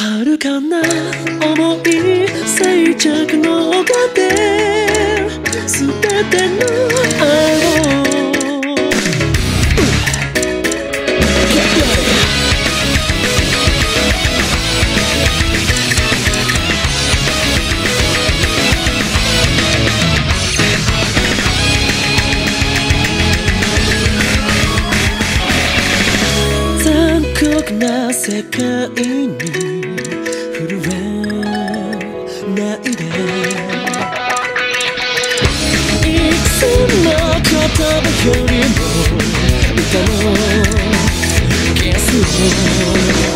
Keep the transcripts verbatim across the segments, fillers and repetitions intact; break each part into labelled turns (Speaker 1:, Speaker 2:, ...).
Speaker 1: 遥かな想い静寂の丘で全ての愛を残酷な世界に震えないで戦の言葉よりも歌のゲスを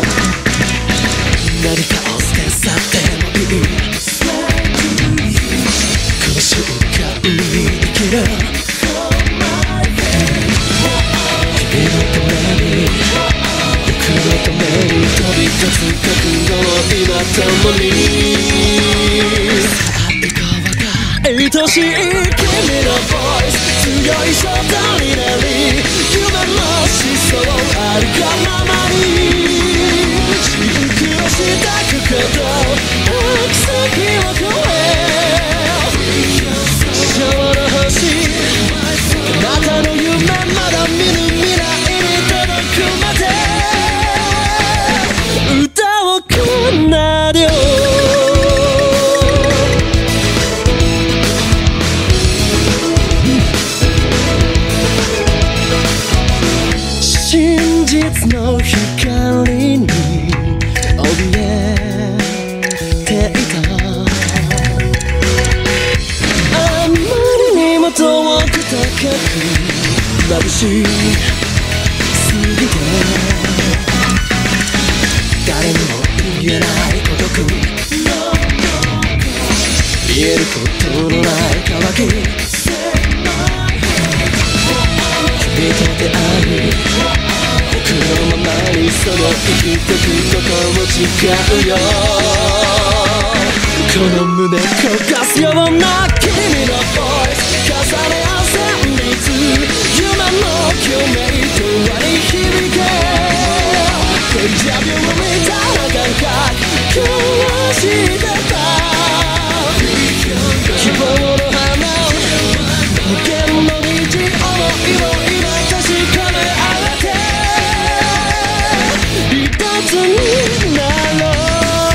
Speaker 1: 何かを捨て去ってもいいこの瞬間にできる君のために僕のために飛び立つ覚悟を今共にさあ行こうか愛しい君のボイス強い衝動になり夢の思想あるがままにシンクロした心行き先を越え昭和の星あなたの夢まだ見ぬ未来に届くまで歌を奏でよ真実の光に怯えていたあまりにも遠く高く眩しすぎて誰にも言えない孤独言えることのない渇き君と出会い僕のままにその生きてくことも誓うよこの胸焦がすような君のボイス重ね合わせん率夢の共鳴と輪に響けデジャビューみたいな感覚交わしてた希望の花無限の虹想いを今確かめ合えて一つになろう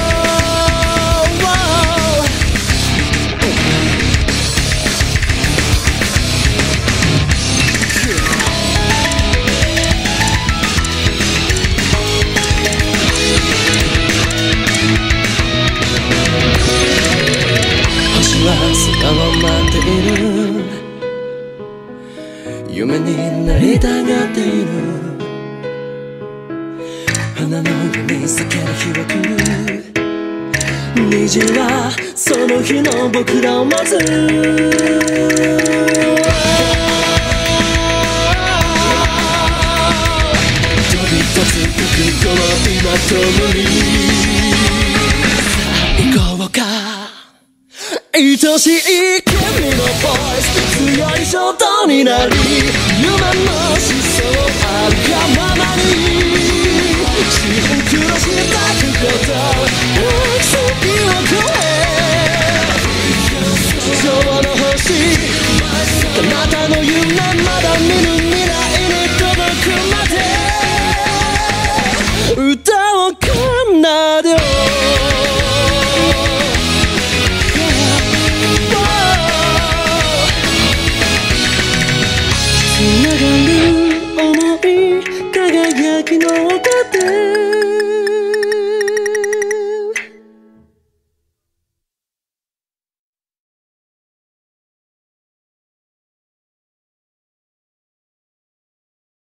Speaker 1: 空を待っている夢になりたがっている花のように咲ける日は来る虹はその日の僕らを待つ飛び立つ覚悟を今共にさあ行こうか愛しい君のボイス強い衝動になり夢の思想あるがままにシンクロした心行き先を越え昭和の星あなたの夢まだ見ぬ未来に届くまで歌を奏でようつながる想い輝きの丘で